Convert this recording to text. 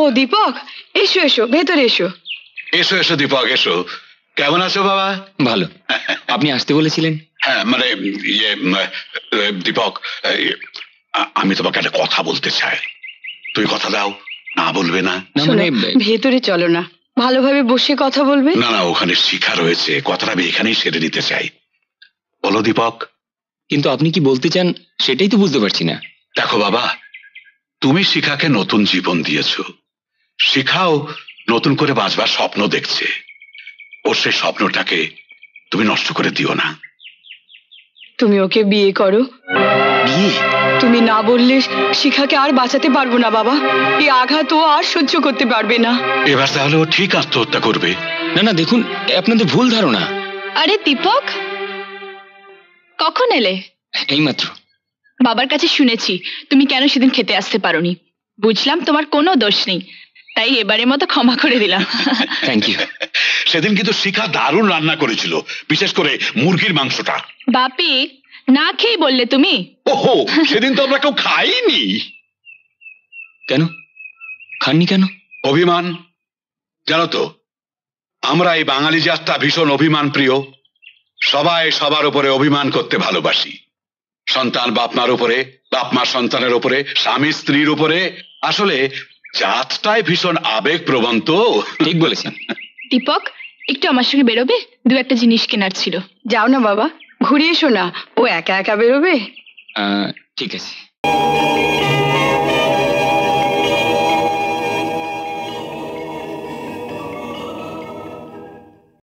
দীপক, এসো এসো, ভেতরে এসো। এসো এসো দীপক, এসো। কেমন আছো বাবা? ভালো। আপনি আসতে বলেছিলেন? হ্যাঁ মানে দীপক, আমি তোমাকে একটা কথা বলতে চাই। তুই কথা দাও, না বলবে না? ভেতরে চলো না, ভালোভাবে বসে কথা বলবে। না না, ওখানে শিখা রয়েছে, কথাটা আমি এখানেই সেরে নিতে চাই। বলো দীপক। কিন্তু আপনি কি বলতে চান সেটাই তো বুঝতে পারছি না। দেখো বাবা, তুমি শিখাকে নতুন জীবন দিয়েছো, শিখাও নতুন করে বাঁচবার স্বপ্ন দেখছে। ওর সেই স্বপ্নটাকে তুমি নষ্ট করে দিও না। তুমি ওকে বিয়ে করো। বিয়ে? তুমি না বললে শিখাকে আর বাঁচাতে পারবো না বাবা, এই আঘাত ও আর সহ্য করতে পারবে না। এবার তাহলে ও ঠিক আত্মহত্যা করবে। না না, দেখুন আপনাদের ভুল ধারণা। আরে দীপক, কখন এলে? এইমাত্র। বাবার কাছে শুনেছি তুমি কেন সেদিন খেতে আসতে পারোনি। বুঝলাম তোমার কোনো দোষ নেই, তাই এবারের মতো ক্ষমা করে দিলাম। Thank you. সেদিন কিন্তু শিখা দারুণ রান্না করেছিল, বিশেষ করে মুরগির মাংসটা। বাপি, না খেয়ে বললে তুমি? ওহো, সেদিন তো আমরা কেউ খাইনি। কেন খাননি? কেন? অভিমান। জানো তো, আমরা এই বাঙালি জাতটা ভীষণ অভিমান প্রিয়। সবাই সবার উপরে অভিমান করতে ভালোবাসি। সন্তান বাপ মার উপরে, বাপ মা সন্তানের উপরে, স্বামী স্ত্রীর উপরে। আসলে জাতটাই ভীষণ আবেগ প্রবণ। তো ঠিক বলেছেন। দীপক, একটু আমার সঙ্গে বেরোবে? দু একটা জিনিস কেনার ছিল। যাও না বাবা, ঘুরে এসো না, ও একা একা বেরোবে। ঠিক আছে।